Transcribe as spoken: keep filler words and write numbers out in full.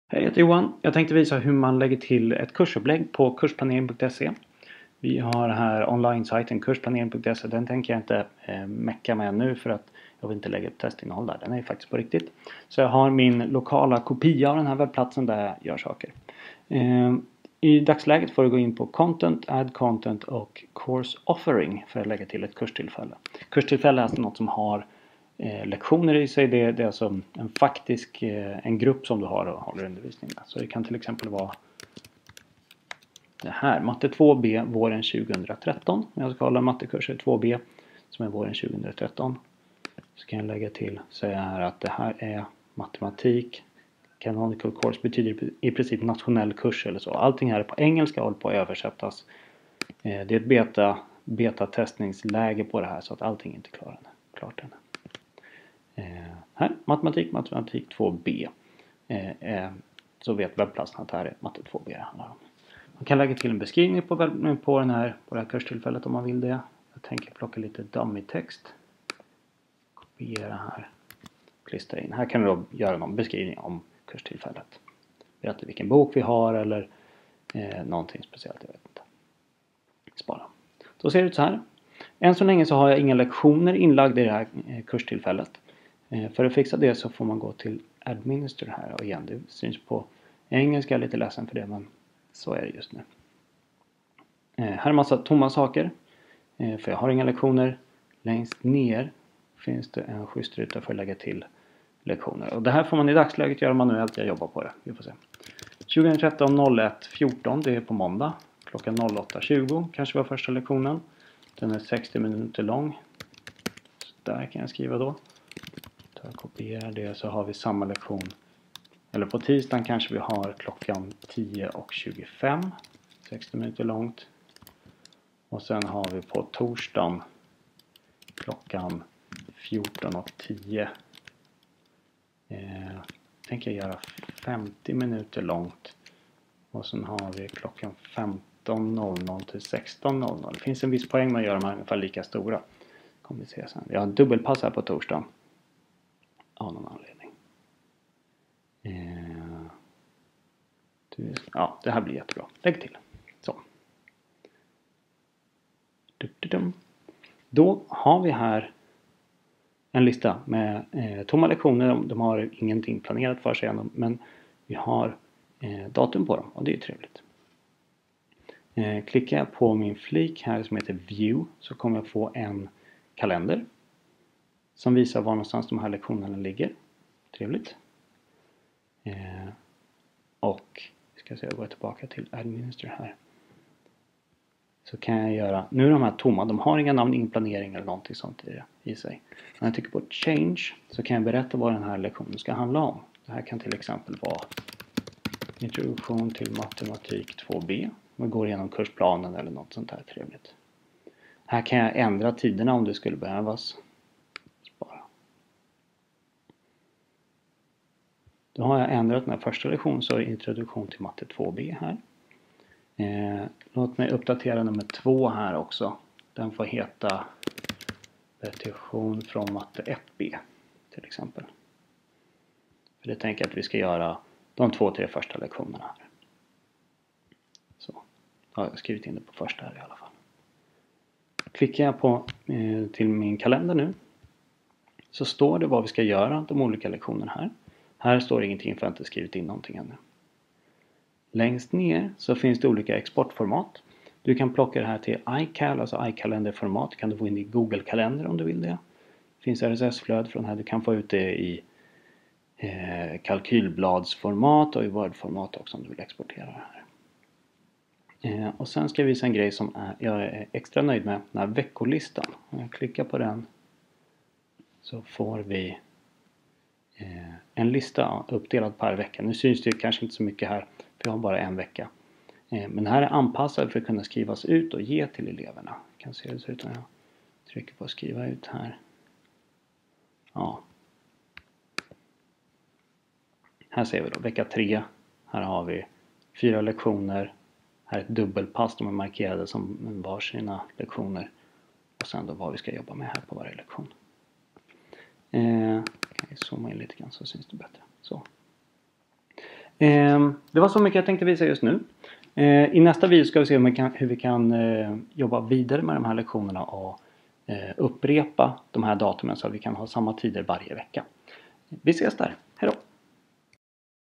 Hej, jag heter Johan. Jag tänkte visa hur man lägger till ett kursupplägg på kursplanering punkt se. Vi har här online-sajten kursplanering punkt se. Den tänker jag inte eh, mecka med nu för att jag vill inte lägga upp testinnehåll där. Den är ju faktiskt på riktigt. Så jag har min lokala kopia av den här webbplatsen där jag gör saker. Eh, I dagsläget får du gå in på Content, Add Content och Course Offering för att lägga till ett kurstillfälle. Kurstillfälle är alltså något som har Eh, lektioner i sig. Det, det är alltså en faktisk eh, en grupp som du har och håller undervisning med. Så det kan till exempel vara det här, matte två B våren tjugohundratretton. Jag ska hålla mattekurser två B som är våren tjugohundratretton. Så kan jag lägga till, säga här att det här är matematik. Canonical course betyder i princip nationell kurs eller så. Allting här är på engelska och håller på att översättas. Eh, det är ett beta, beta-testningsläge på det här så att allting inte är klart, klart än. Eh, här, matematik, matematik två B. Eh, eh, så vet webbplatsen att det här är matte två B det handlar om. Man kan lägga till en beskrivning på, webb, på, den här, på det här kurstillfället om man vill det. Jag tänker plocka lite dummy-text. Kopiera här. Klistra in. Här kan du då göra någon beskrivning om kurstillfället. Berätta vilken bok vi har eller eh, någonting speciellt, jag vet inte. Spara. Då ser det ut så här. Än så länge så har jag inga lektioner inlagda i det här eh, kurstillfället. För att fixa det så får man gå till Administer här och igen, det syns på engelska, jag är lite ledsen för det men så är det just nu. Här är massa tomma saker för jag har inga lektioner. Längst ner finns det en schysst ruta för att lägga till lektioner och det här får man i dagsläget göra manuellt, jag jobbar på det, vi får se. tjugohundratretton noll ett fjorton, det är på måndag, klockan åtta tjugo kanske var första lektionen. Den är sextio minuter lång, så där kan jag skriva då. Jag kopierar det så har vi samma lektion. Eller på tisdagen kanske vi har klockan tio och tjugofem. sextio minuter långt. Och sen har vi på torsdagen klockan fjorton och tio. Eh, tänker jag göra femtio minuter långt. Och sen har vi klockan femton noll noll till sexton noll noll. Det finns en viss poäng med att göra de här ungefär lika stora. Kommer vi se sen. Vi har dubbelpass här på torsdagen. Av någon anledning. Eh, ja, det här blir jättebra. Lägg till. Så. Då har vi här en lista med eh, tomma lektioner. De, de har ingenting planerat för sig än, men vi har eh, datum på dem och det är trevligt. Eh, klickar jag på min flik här som heter View så kommer jag få en kalender som visar var någonstans de här lektionerna ligger. Trevligt. Eh, och ska se, jag går tillbaka till Administer här. Så kan jag göra, nu är de här tomma, de har inga namn, ingen planering eller någonting sånt i, i sig. När jag trycker på Change så kan jag berätta vad den här lektionen ska handla om. Det här kan till exempel vara introduktion till matematik två B. Man går igenom kursplanen eller något sånt här trevligt. Här kan jag ändra tiderna om det skulle behövas. Då har jag ändrat den här första lektionen så är det introduktion till matte två B här. Eh, låt mig uppdatera nummer två här också. Den får heta repetition från matte ett B till exempel. För det tänker jag att vi ska göra de två, tre första lektionerna här. Så, då har jag skrivit in det på första här i alla fall. Klickar jag på eh, till min kalender nu så står det vad vi ska göra de olika lektionerna här. Här står ingenting för att jag inte skrivit in någonting ännu. Längst ner så finns det olika exportformat. Du kan plocka det här till iCal, alltså iCalender-format. Kan du få in i Google-kalender om du vill det. Det finns R S S-flöd från här. Du kan få ut det i eh, kalkylbladsformat och i Word-format också om du vill exportera det här. Eh, och sen ska jag visa en grej som är, jag är extra nöjd med. Den här veckolistan. Om jag klickar på den så får vi en lista uppdelad per vecka. Nu syns det kanske inte så mycket här för jag har bara en vecka. Men den här är anpassad för att kunna skrivas ut och ge till eleverna. Jag kan se hur det ser ut när jag trycker på att skriva ut här. Ja. Här ser vi då vecka tre. Här har vi fyra lektioner. Här är ett dubbelpass. De är markerade som varsina lektioner. Och sen då vad vi ska jobba med här på varje lektion. Eh, kan jag zooma in lite grann så syns det bättre. Så. Eh, det var så mycket jag tänkte visa just nu. Eh, I nästa video ska vi se hur vi kan, hur vi kan eh, jobba vidare med de här lektionerna och eh, upprepa de här datumen så att vi kan ha samma tider varje vecka. Vi ses där. Hej då!